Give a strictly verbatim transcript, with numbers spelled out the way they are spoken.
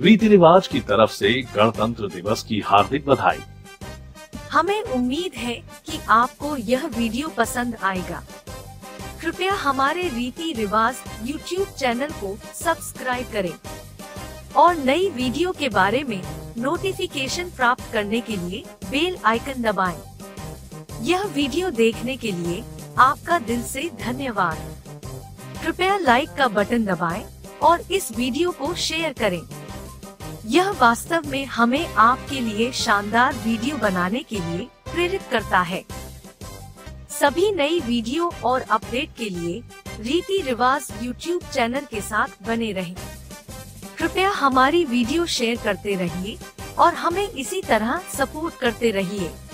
रीति रिवाज की तरफ से गणतंत्र दिवस की हार्दिक बधाई। हमें उम्मीद है कि आपको यह वीडियो पसंद आएगा। कृपया हमारे रीति रिवाज यूट्यूब चैनल को सब्सक्राइब करें और नई वीडियो के बारे में नोटिफिकेशन प्राप्त करने के लिए बेल आइकन दबाएं। यह वीडियो देखने के लिए आपका दिल से धन्यवाद। कृपया लाइक का बटन दबाएं और इस वीडियो को शेयर करें। यह वास्तव में हमें आपके लिए शानदार वीडियो बनाने के लिए प्रेरित करता है। सभी नई वीडियो और अपडेट के लिए रीति रिवाज यूट्यूब चैनल के साथ बने रहें। कृपया हमारी वीडियो शेयर करते रहिए और हमें इसी तरह सपोर्ट करते रहिए।